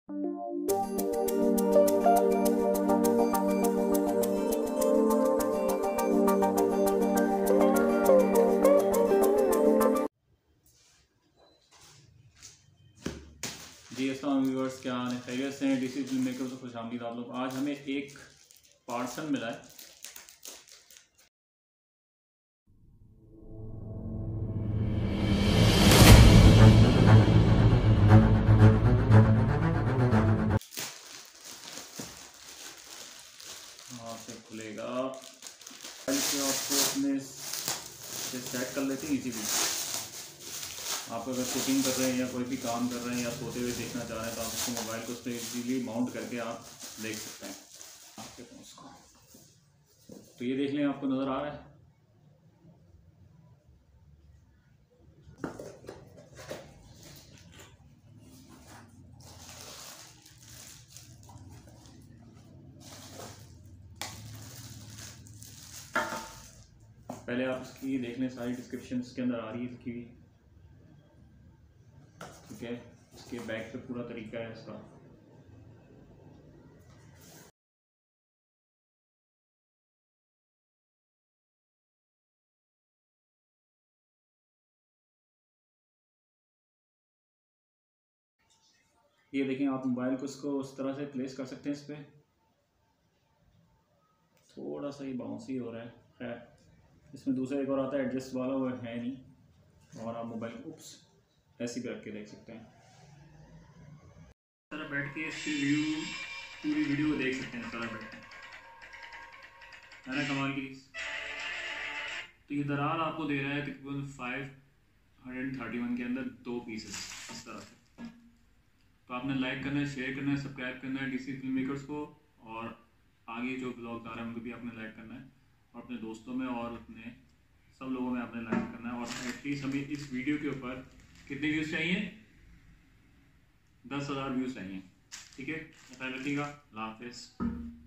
जी अस्सलाम व्यूअर्स, क्या हाल है? खैरियत से हैं? डीसी फिल्म मेकर से खुशामदीद आप लोग। आज हमें एक पार्सल मिला है। वहाँ से खुलेगा, इसे आपको अपने से सेट कर लेते हैं इजीली। आप अगर कुकिंग कर रहे हैं या कोई भी काम कर रहे हैं या सोते हुए देखना चाह रहे हैं तो आप इसको मोबाइल को उस पर इजीली माउंट करके आप देख सकते हैं आपके फोन को। तो ये देख लें, आपको नज़र आ रहा है। पहले आप इसकी देख लें, सारी डिस्क्रिप्शन इसके अंदर आ रही है लिखी हुई, ठीक है। इसके बैक पे पूरा तरीका है इसका। ये देखें, आप मोबाइल को इसको उस तरह से प्लेस कर सकते हैं। इस पर थोड़ा सा ही बाउंस ही हो रहा है। खैर, इसमें दूसरा एक और आता है एडजस्ट वाला, वो है नहीं। और आप मोबाइल को ऐसे भी रख के देख सकते हैं। इस तरह बैठ के इसकी पूरी वीडियो को देख सकते हैं। इस तरह बैठ के है ना, कमाल की। तो ये दरार आपको दे रहा है तकरीबन 531 के अंदर 2 पीसेस इस तरह से। तो आपने लाइक करना है, शेयर करना है, सब्सक्राइब करना है डीसी फिल्म मेकर्स को। और आगे जो ब्लॉग आ रहे हैं उनको भी आपने लाइक करना है, और अपने दोस्तों में और अपने सब लोगों में आपने लाइक करना है। और एटलीस्ट हमें इस वीडियो के ऊपर कितने व्यूज़ चाहिए? 10,000 व्यूज़ चाहिए, ठीक है। ख्याल रखिएगा। अल्लाह हाफिज़।